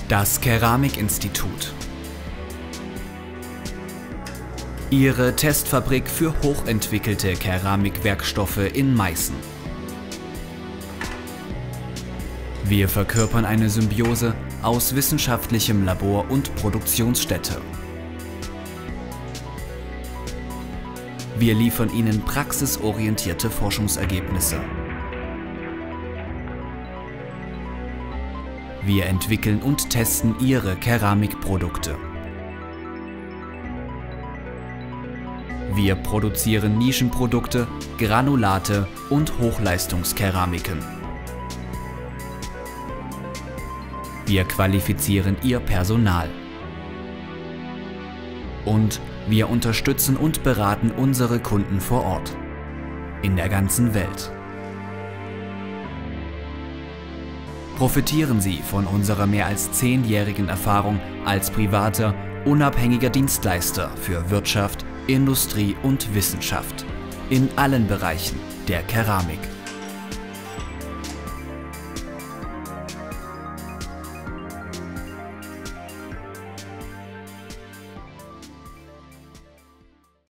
Das Keramikinstitut. Ihre Testfabrik für hochentwickelte Keramikwerkstoffe in Meißen. Wir verkörpern eine Symbiose aus wissenschaftlichem Labor und Produktionsstätte. Wir liefern Ihnen praxisorientierte Forschungsergebnisse. Wir entwickeln und testen Ihre Keramikprodukte. Wir produzieren Nischenprodukte, Granulate und Hochleistungskeramiken. Wir qualifizieren Ihr Personal. Und wir unterstützen und beraten unsere Kunden vor Ort, in der ganzen Welt. Profitieren Sie von unserer mehr als 10-jährigen Erfahrung als privater, unabhängiger Dienstleister für Wirtschaft, Industrie und Wissenschaft in allen Bereichen der Keramik.